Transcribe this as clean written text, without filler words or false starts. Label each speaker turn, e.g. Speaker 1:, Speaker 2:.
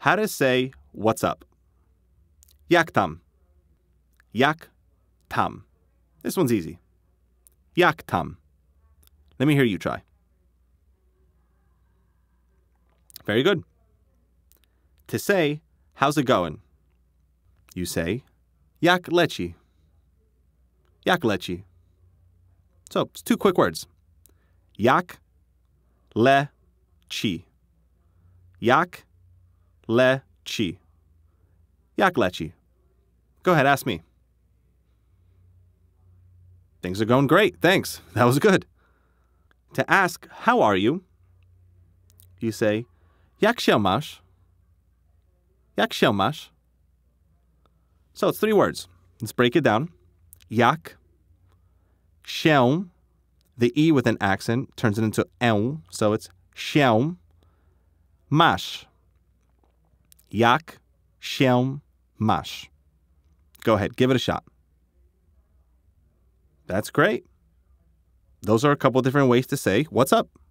Speaker 1: how to say what's up. Jak tam? Jak tam. This one's easy. Jak tam. Let me hear you try. Very good. To say, how's it going? You say, jak leci. Jak leci. So, it's two quick words. Jak leci. Jak leci. Jak leci. Go ahead, ask me. Things are going great. Thanks. That was good. To ask, how are you? You say, jak się masz? Jak się masz? So it's three words. Let's break it down. Jak, się, the E with an accent turns it into ę, so it's się masz. Jak się masz. Go ahead, give it a shot. That's great. Those are a couple different ways to say, what's up?